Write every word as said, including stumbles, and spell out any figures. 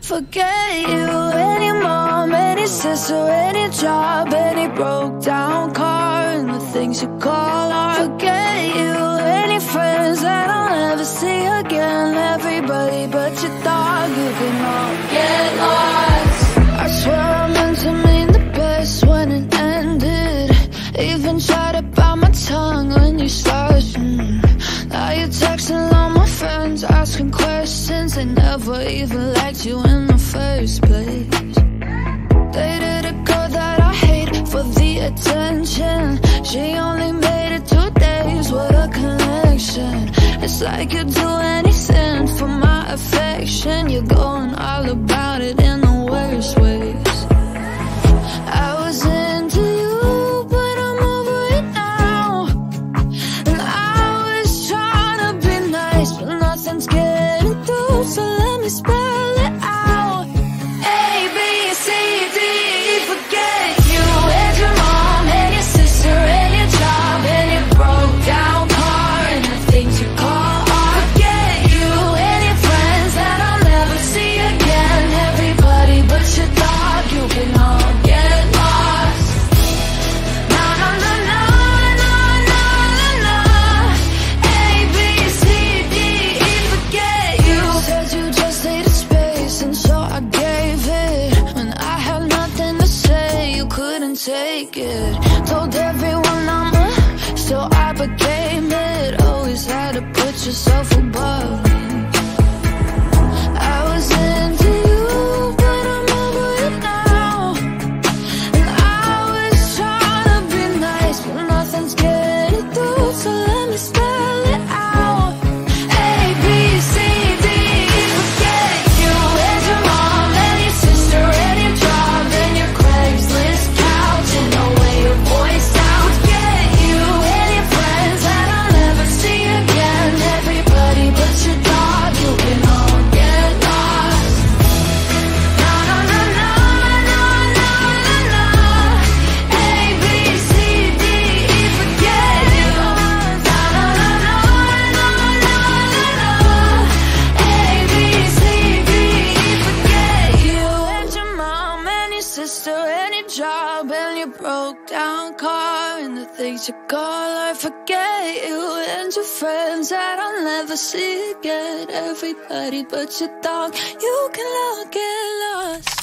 Forget you, any mom, any sister, any job, any broke down car, and the things you call art. Forget you, any friends that I'll never see again, everybody but your dog, you can all get lost. I swear I meant to mean the best when it ended. Even tried to bite my tongue when you started. mm. Now you're texting all my friends, asking questions. They never even liked you in the first place. Dated a girl that I hate for the attention. She only made it two days, what a connection. It's like you'd do anything for my affection. You're going all about it in the worst ways. I was into you, but I'm over it now. And I was trying to be nice, but nothing's getting through, so let me spell it out. A, B, C, D, E, forget you, and your mom, and your sister, and your job, and your broke down car, and the things you call art. Forget you, and your friends that I'll never see again, everybody but your dog, you can all get lost. No, no, no, no, no, no, no, no. A, B, C, D, E, forget you. Said you just needed space, and so I gave it. When I had nothing to say, you couldn't take it. Told everyone I'm a, so I became it. Always had to put yourself above me. I was into you, but I'm over it now. And I was trying to be nice, but nothing's getting through, so let me spell it out. A, B, C, D, E, forget you, and your mom, and your sister, and your job, and your Craigslist couch, and the way your voice sounds. Forget you, and your friends that I'll never see again, everybody but your dog, you can all get lost. No, no, no, no, no, no, no, no. A, B, C, D, E, forget you. No, no, no, no, no, no, no, no. A, B, C, D, E, forget you, and your mom, and your sister, and your job, and your broke down car, and the things you call art. Forget you, and your friends that I'll never see again, everybody but your dog, you can all get lost.